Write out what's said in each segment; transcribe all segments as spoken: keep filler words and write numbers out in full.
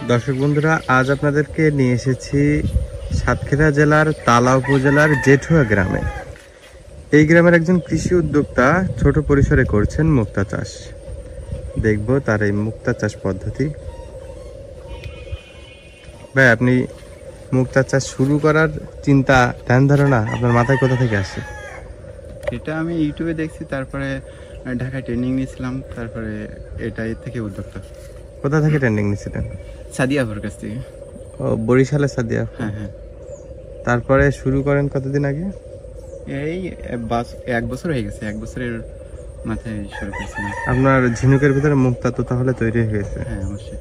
দর্শক বন্ধুরা, আজ আপনাদেরকে নিয়ে এসেছি সাতক্ষীরা জেলার তালা উপজেলার জেঠুয়া গ্রামে। এই গ্রামের একজন কৃষি উদ্যোক্তা ছোট পরিসরে করছেন মুক্তা চাষ। দেখব তার এই মুক্তা চাষ পদ্ধতি। ভাই, আপনি মুক্তা চাষ শুরু করার চিন্তা ধ্যান ধারণা আপনার মাথায় কোথা থেকে আসে? এটা আমি ইউটিউবে দেখছি, তারপরে ঢাকায় ট্রেনিং নিয়েছিলাম, তারপরে এটাই থেকে উদ্যোক্তা। কোথা থেকে ট্রেনিং নিয়েছিলেন? সাদিয়াপুর কাছ থেকে। ও, বরিশালে সাদিয়া। হ্যাঁ হ্যাঁ। তারপরে শুরু করেন কতদিন আগে? এই এক বছর হয়ে গেছে, এক বছরের মাথায় শুরু করেছিলাম। আপনার ঝিনুকের ভিতরে মুক্তা তো তাহলে তৈরি হয়ে গেছে? হ্যাঁ, অবশ্যই।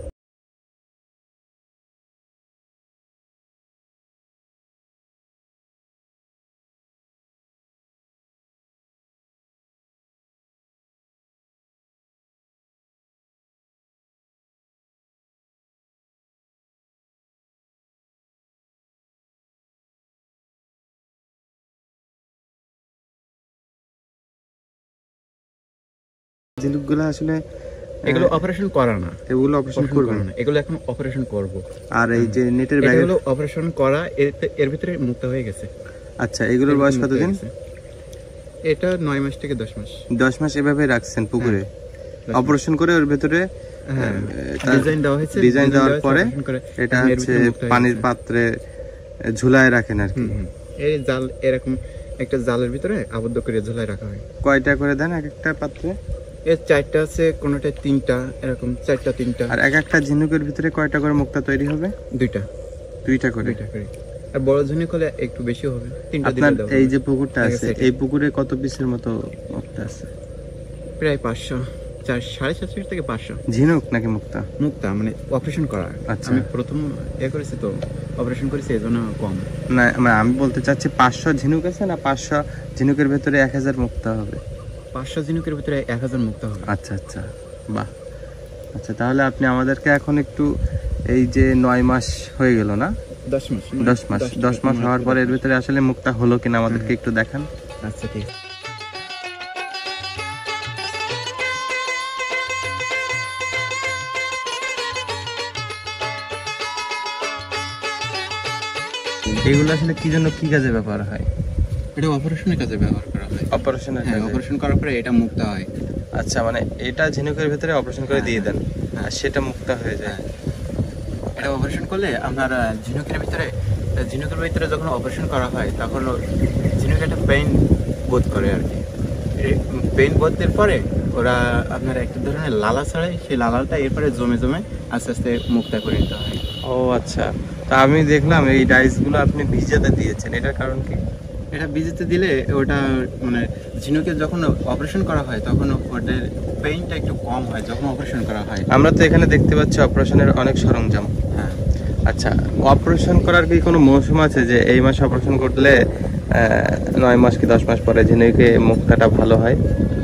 ঝিনুকগুলো আসলে এগুলো অপারেশন করা না, এগুলো অপারেশন করবেন না, এগুলো এখন অপারেশন করব। আর এই যে নেটের ব্যাগ, এগুলো অপারেশন করা, এর ভিতরে মুক্ত হয়ে গেছে। আচ্ছা, এগুলোর বয়স কতদিন? এটা নয় মাস থেকে দশ মাস। দশ মাস এভাবে রাখছেন পুকুরে, অপারেশন করে ওর ভিতরে ডিজাইন দেওয়া হয়েছে। ডিজাইন দেওয়ার পরে এটা হচ্ছে পানির পাত্রে ঝুলায় রাখেন আর কি। এই জাল এরকম একটা জালের ভিতরে আবদ্ধ করে ঝুলায় রাখা হয়। কয়টা করে দেন এক একটা পাত্রে? এর চারটা আছে, কোনটা তিনটা, এরকম চারটা তিনটা। আর এক একটা ঝিনুকের ভিতরে কয়টা করে মুক্তা তৈরি হবে? দুইটা দুইটা করে। দুইটা করে। আর বড় ঝিনুক হলে একটু বেশি হবে, তিনটা দিলে আপনার এই যে পুকুরটা আছে, এই পুকুরে কত পিসের মতো মুক্তা আছে? প্রায় পাঁচশো, চার সাড়ে চারশো থেকে পাঁচশো। ঝিনুক নাকি মুক্তা? মুক্তা, মানে অপারেশন করা। আচ্ছা, আমি প্রথম এ করেছি তো অপারেশন করেছি, এই জন্য কম। না, মানে আমি বলতে চাচ্ছি পাঁচশো ঝিনুক আছে না পাঁচশো ঝিনুকের ভেতরে এক হাজার মুক্তা হবে? পাঁচশো ঝিনুকের ভিতরে এক হাজার মুক্তা হবে। আচ্ছা আচ্ছা, বাহ। আচ্ছা, তাহলে আপনি আমাদেরকে এখন একটু এই যে নয় মাস হয়ে গেল না, দশ মাস দশ মাস দশ মাস হওয়ার পরে এর ভিতরে আসলে মুক্তা হলো কিনা আমাদেরকে একটু দেখান। আচ্ছা, ঠিক আছে। এগুলো আসলে কি জন্য, কি কাজে ব্যবহার হয়? এটা অপারেশনের কাজে ব্যবহার করা হয়। অপারেশনের হ্যাঁ, কাজে। অপারেশন করার পরে এটা মুক্তা হয়। আচ্ছা, মানে এটা ঝিনুকের ভিতরে অপারেশন করে দিয়ে দেন আর সেটা মুক্তা হয়ে যায়। এটা অপারেশন করলে আপনার ঝিনুকের ভিতরে ঝিনুকের ভিতরে যখন অপারেশন করা হয় তখন ঝিনুক একটা পেইন বোধ করে আর কি। পেইন বোধের পরে ওরা আপনার একটা ধরনের লালা ছাড়ে, সেই লালাটা এরপরে জমে জমে আস্তে আস্তে মুক্তা করে নিতে হয়। ও আচ্ছা, তা আমি দেখলাম এই ডাইসগুলো আপনি ভিজাতে দিয়েছেন, এটার কারণ কি? এটা ভিজাতে দিলে ওটা মানে ঝিনুকের যখন অপারেশন করা হয় তখন ওটার পেইনটা একটু কম হয় যখন অপারেশন করা হয়। আমরা তো এখানে দেখতে পাচ্ছি অপারেশনের অনেক সরঞ্জাম। হ্যাঁ। আচ্ছা, অপারেশন করার কি কোনো মৌসুম আছে যে এই মাসে অপারেশন করলে নয় মাস কি দশ মাস পরে ঝিনুকে মুক্তাটা ভালো হয়?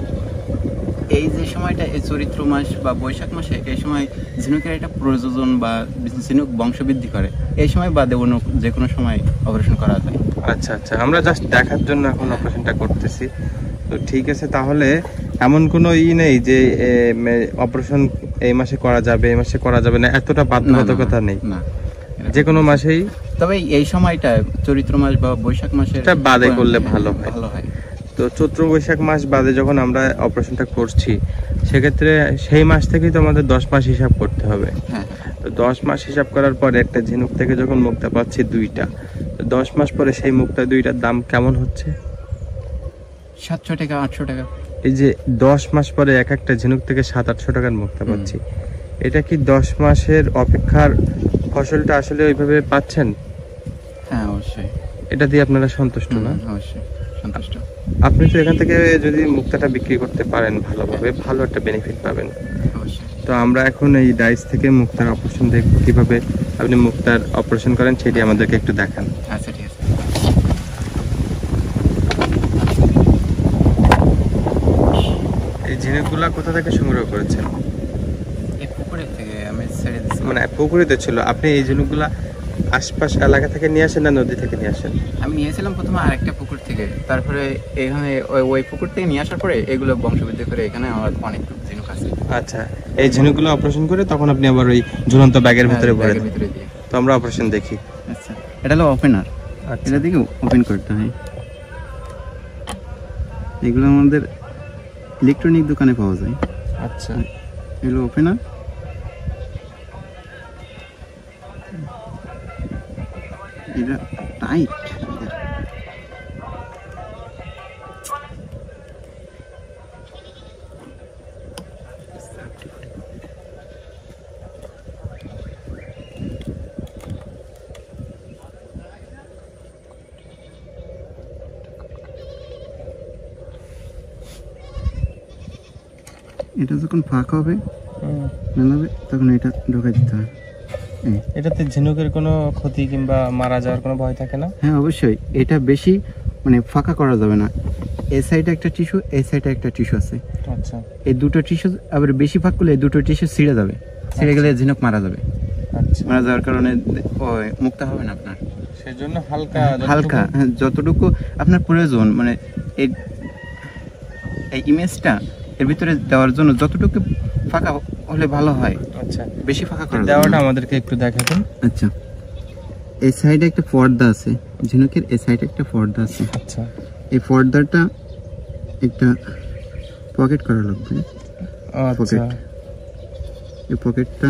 এই যে সময়টা, এই চৈত্র মাস বা বৈশাখ মাসে, এই সময় ঝিনুকের একটা প্রযোজন বা ঝিনুক বংশবৃদ্ধি করে। এই সময় বাদে অন্য যে কোনো সময় অপারেশন করা যায়। আচ্ছা আচ্ছা, আমরা জাস্ট দেখার জন্য এখন অপারেশনটা করতেছি। তো ঠিক আছে, তাহলে এমন কোনো ই নেই যে অপারেশন এই মাসে করা যাবে, এই মাসে করা যাবে না, এতটা বাধ্যবাধকতা নেই? না, যে কোনো মাসেই। তবে এই সময়টা চৈত্র মাস বা বৈশাখ মাসে বাদে করলে ভালো হয়। ভালো হয়। তো চৈত্র বৈশাখ মাস বাদে যখন আমরা অপারেশনটা করছি, সেক্ষেত্রে সেই মাস থেকেই তো আমাদের দশ মাস হিসাব করতে হবে। হ্যাঁ। তো দশ মাস হিসাব করার পরে একটা ঝিনুক থেকে যখন মুক্তা পাচ্ছি দুইটা, তো দশ মাস পরে সেই মুক্তা দুইটার দাম কেমন হচ্ছে? সাতশো টাকা, আটশো টাকা। এই যে দশ মাস পরে এক একটা ঝিনুক থেকে সাত আটশো টাকার মুক্তা পাচ্ছি, এটা কি দশ মাসের অপেক্ষার ফসলটা আসলে ওইভাবে পাচ্ছেন? হ্যাঁ, অবশ্যই। এটা দিয়ে আপনারা সন্তুষ্ট না? অবশ্যই সন্তুষ্ট। আপনি তো এখান থেকে যদি মুক্তাটা বিক্রি করতে পারেন ভালোভাবে, ভালো একটা বেনিফিট পাবেন। অবশ্যই। তো আমরা এখন এই ডাইস থেকে মুক্তার অপারেশন দেখব, কিভাবে আপনি মুক্তার অপারেশন করেন সেটি আমাদেরকে একটু দেখান। আচ্ছা, ঠিক আছে। এই ঝিনুকগুলা কোথা থেকে সংগ্রহ করেছেন? এই পুকুরের থেকে আমি ছেড়ে দিচ্ছি। মানে পুকুরেতে ছিল, আপনি এই ঝিনুকগুলা আশপাশ এলাকা থেকে নিয়ে আসেন না নদী থেকে নিয়ে আসেন? আমি নিয়েছিলাম প্রথমে আরেকটা পুকুর থেকে, তারপরে এখানে ওই ওই পুকুর থেকে নিয়ে আসার পরে এগুলো বংশবৃদ্ধি করে এখানে আমার অনেক ঝিনুক আছে। আচ্ছা, এই ঝিনুকগুলো অপারেশন করে তখন আপনি আবার ওই ঝুলন্ত ব্যাগের হ্যাঁ, ভিতরে ভরে ব্যাগের দেন। ভিতরে দিয়ে। তো আমরা অপারেশন দেখি। আচ্ছা, এটা হলো ওপেনার। আচ্ছা, এটা দিকে ওপেন করতে হয়। এগুলো আমাদের ইলেকট্রনিক দোকানে পাওয়া যায়। আচ্ছা, এগুলো ওপেনার। এটা টাইট। এটা যখন ফাঁকা হবে হুম। মেলাবে তখন এটা ঢোকাই দিতে হয়। এই। এটাতে ঝিনুকের কোনো ক্ষতি কিংবা মারা যাওয়ার কোনো ভয় থাকে না? হ্যাঁ, অবশ্যই। এটা বেশি মানে ফাঁকা করা যাবে না। এই সাইডে একটা টিস্যু, এই সাইডে একটা টিস্যু আছে। আচ্ছা, এই দুটো টিস্যু আবার বেশি ফাঁক করলে এই দুটো টিস্যু ছিঁড়ে যাবে। ছিঁড়ে গেলে ঝিনুক মারা যাবে। আচ্ছা, মারা যাওয়ার কারণে ওই মুক্তা হবে না আপনার। সেজন্য হালকা হালকা, হ্যাঁ, যতটুকু আপনার প্রয়োজন, মানে এই এই ইমেজটা এর ভিতরে দেওয়ার জন্য যতটুকু ফাঁকা হলে ভালো হয়। আচ্ছা, বেশি ফাঁকা করা যাবে দেওয়াটা না। আমাদেরকে একটু দেখাবেন। আচ্ছা, এই সাইডে একটা পর্দা আছে, ঝিনুকের এই সাইডে একটা পর্দা আছে। আচ্ছা, এই পর্দাটা একটা পকেট করা লাগবে। আচ্ছা, পকেট, এই পকেটটা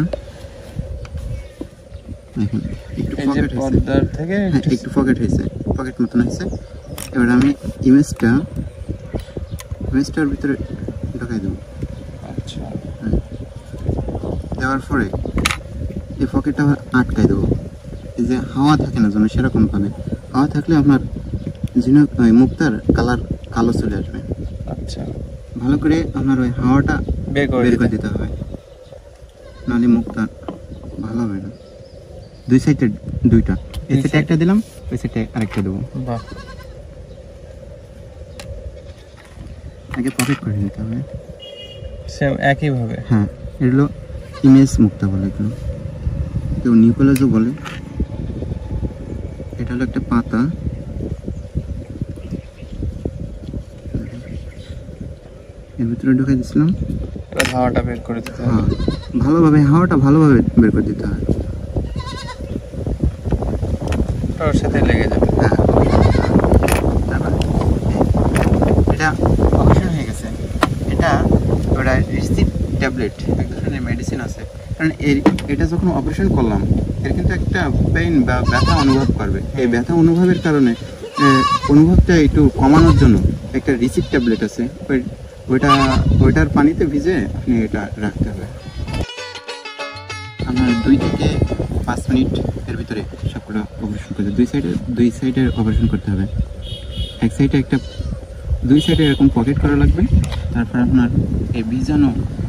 এখন একটু এই যে পকেট হয়েছে। পর্দার থেকে হ্যাঁ, একটু- একটু পকেট হয়েছে, পকেট মতন হয়েছে। এবার আমি ইমেজটা ইমেজটার ভিতরে ঢোকাই দেবো। আচ্ছা, দেওয়ার পরে এই পকেটটা আবার আটকাই দেবো। এই যে হাওয়া থাকে না যেন সেরকম ভাবে, হাওয়া থাকলে আপনার ঝিনুক ওই মুক্তার কালার কালো চলে আসবে। আচ্ছা, ভালো করে আপনার ওই হাওয়াটা বের করে বের করে দিতে- দিতে হবে, নাহলে মুক্তা ভালো হবে না। দুই সাইডে দুইটা, এই দুই সাইডে side? একটা দিলাম, ওই সাইডে আরেকটা দেবো। বাহ, আগে পকেট করে নিতে হবে। সেম একইভাবে। হ্যাঁ, এগুলো ইমেজ মুক্তা বলে, এগুলো কেউ নিউকোলাজও বলে। এটা হলো একটা পাতা, এর ভিতরে ঢুকে দিচ্ছিলাম। এবার হাওয়াটা বের করে দিতে হ্যাঁ, হবে। ভালোভাবে হাওয়াটা ভালোভাবে বের করে দিতে হয়। ওর সাথে লেগে যাবে। হ্যাঁ, তারপর এটা অপারেশন হয়ে গেছে। এটা ওটা রিসিপ ট্যাবলেট, এক ধরনের মেডিসিন আছে। কারণ এর এটা যখন অপারেশন করলাম এর কিন্তু একটা পেইন বা ব্যথা অনুভব করবে। এই ব্যথা অনুভবের কারণে আহ, অনুভবটা একটু কমানোর জন্য একটা রিসিপ ট্যাবলেট আছে, ওই ওইটা ওইটার পানিতে ভিজে আপনি এটা রাখতে হবে। আপনার দুই থেকে পাঁচ মিনিট এর ভিতরে সবগুলো অপারেশন করতে, দুই সাইডে দুই সাইডের অপারেশন করতে হবে। এক সাইডে একটা, দুই সাইডে এরকম পকেট করা লাগবে। তারপর আপনার এই বীজাণু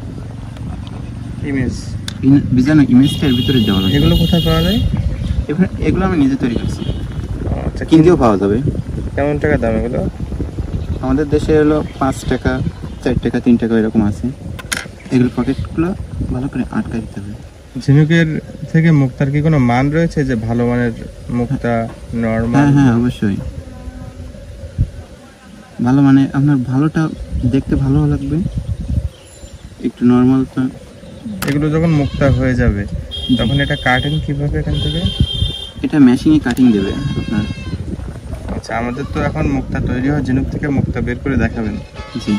ইমেজ ইন- বীজাণু ইমেজটা এর ভিতরে দেওয়া লাগবে। এগুলো কোথায় পাওয়া যায়? এবার এগুলো আমি নিজে তৈরি করছি, আচ্ছা, কিনতেও পাওয়া যাবে। কেমন টাকা দাম এগুলো? আমাদের দেশে হলো পাঁচ টাকা, চার টাকা, তিন টাকা এরকম আছে। এগুলো পকেটগুলো ভালো করে আটকাই দিতে হবে। ঝিনুকের থেকে মুক্তার কি কোনো মান রয়েছে, যে ভালো মানের মুক্তা, নরমাল? হ্যাঁ হ্যাঁ, অবশ্যই ভালো, মানে আপনার ভালোটা দেখতে ভালো লাগবে, একটু নর্মালটা। এগুলো যখন মুক্তা হয়ে যাবে তখন এটা কাটেন কিভাবে এখান থেকে? এটা মেশিনে কাটিং দেবে আপনার। আচ্ছা, আমাদের তো এখন মুক্তা তৈরি হয়, ঝিনুক থেকে মুক্তা বের করে দেখাবেন। জি।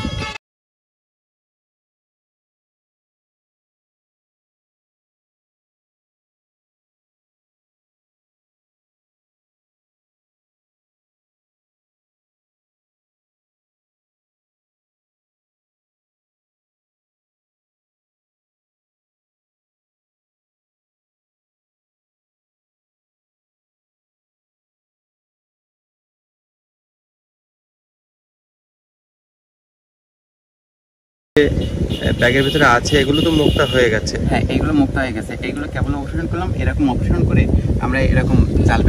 ব্যাগের ভিতরে আছে এগুলো তো মুক্তা হয়ে গেছে। হ্যাঁ, এগুলো মুক্ত হয়ে গেছে। এগুলো কেবল অপারেশন করলাম, এরকম অপারেশন করে আমরা এরকম জাল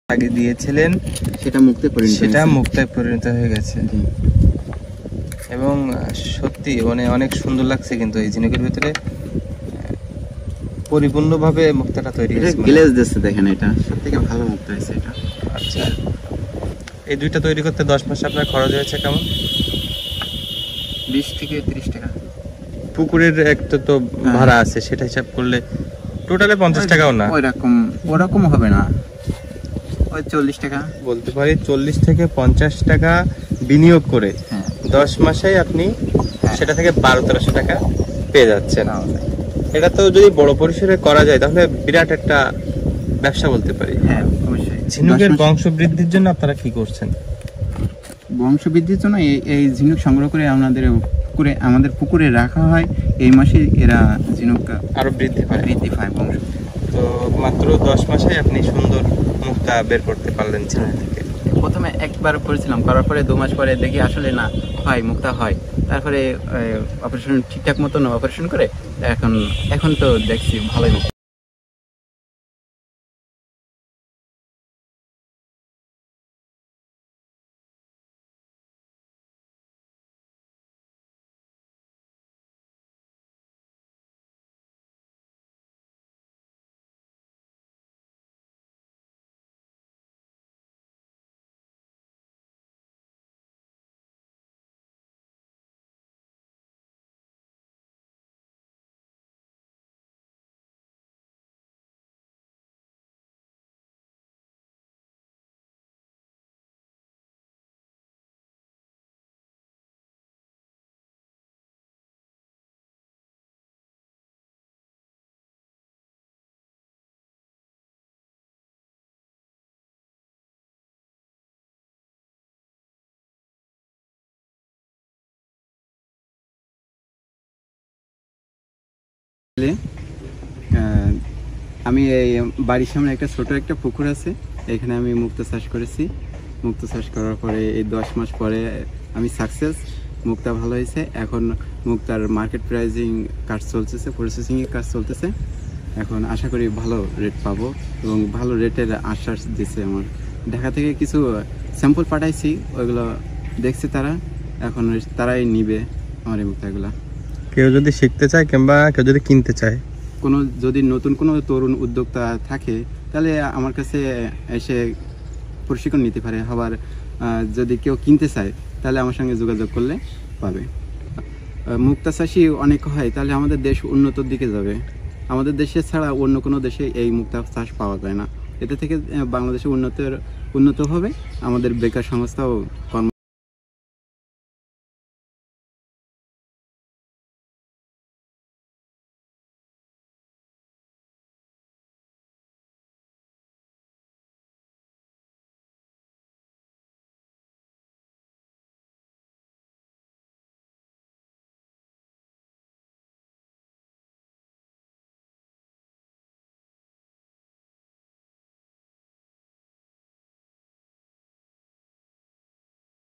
আগে দিয়েছিলেন সেটা মুক্তে পরিণত সেটা হয়েছে। মুক্তায় পরিণত হয়ে গেছে। জি। এবং আহ, সত্যি মানে অনেক সুন্দর লাগছে, কিন্তু এই ঝিনুকের ভিতরে আহ, পরিপূর্ণভাবে মুক্তাটা তৈরি এটা হয়েছে। গ্লেজ দিচ্ছে, দেখেন এটা সবথেকে ভালো মুক্তা হয়েছে এটা। আচ্ছা, এই দুইটা তৈরি করতে দশ মাসে আপনার খরচ হয়েছে কেমন? বিশ থেকে তিরিশ টাকা। পুকুরের একটা তো ভাড়া আছে, সেটা হিসাব করলে টোটালে পঞ্চাশ টাকাও না, ওই রকম ওরকম হবে না, ওই চল্লিশ টাকা বলতে পারি চল্লিশ থেকে পঞ্চাশ টাকা বিনিয়োগ করে হ্যাঁ দশ মাসেই আপনি হ্যাঁ। সেটা থেকে বারো তেরোশো টাকা পেয়ে যাচ্ছেন। পাওয়া যায়। এটা তো যদি বড় পরিসরে করা যায় তাহলে বিরাট একটা ব্যবসা বলতে পারি। হ্যাঁ অবশ্যই। ঝিনুকের দশ মাস- বংশ বৃদ্ধির জন্য আপনারা কি করছেন? বংশ বৃদ্ধির জন্য এই এই ঝিনুক সংগ্রহ করে আমাদের পুকুরে আমাদের পুকুরে রাখা হয়। এই মাসে এরা ঝিনুক আরো বৃদ্ধি পায়। বৃদ্ধি পায় বংশ। তো মাত্র দশ মাসে আপনি সুন্দর মুক্তা বের করতে পারলেন ঝিনুক থেকে। প্রথমে একবার করেছিলাম, করার পরে দু মাস পরে দেখি আসলে না হয়, মুক্তা হয়। তারপরে অপারেশন ঠিকঠাক মতন অপারেশন করে এখন এখন তো দেখছি ভালোই মুক্তা। আমি এই বাড়ির সামনে একটা ছোট একটা পুকুর আছে, এখানে আমি মুক্তা চাষ করেছি। মুক্তা চাষ করার পরে এই দশ মাস পরে আমি সাকসেস, মুক্তা ভালো হয়েছে। এখন মুক্তার মার্কেট প্রাইজিং কাজ চলতেছে, প্রসেসিংয়ের কাজ চলতেছে। এখন আশা করি ভালো রেট পাবো এবং ভালো রেটের আশ্বাস দিচ্ছে। আমার ঢাকা থেকে কিছু স্যাম্পল পাঠাইছি, ওইগুলো দেখছে তারা, এখন তারাই নিবে আমার এই মুক্তাগুলা। কেউ যদি শিখতে চায় কিংবা কেউ যদি কিনতে চায়, কোনো যদি নতুন কোনো তরুণ উদ্যোক্তা থাকে তাহলে আমার কাছে এসে প্রশিক্ষণ নিতে পারে। আবার আহ, যদি কেউ কিনতে চায় তাহলে আমার সঙ্গে যোগাযোগ করলে পাবে। আহ, মুক্তা চাষি অনেক হয়, তাহলে আমাদের দেশ উন্নতির দিকে যাবে। আমাদের দেশে ছাড়া অন্য কোনো দেশে এই মুক্তা চাষ পাওয়া যায় না। এতে থেকে আহ, বাংলাদেশে উন্নতের উন্নত হবে, আমাদের বেকার সংস্থাও কর্ম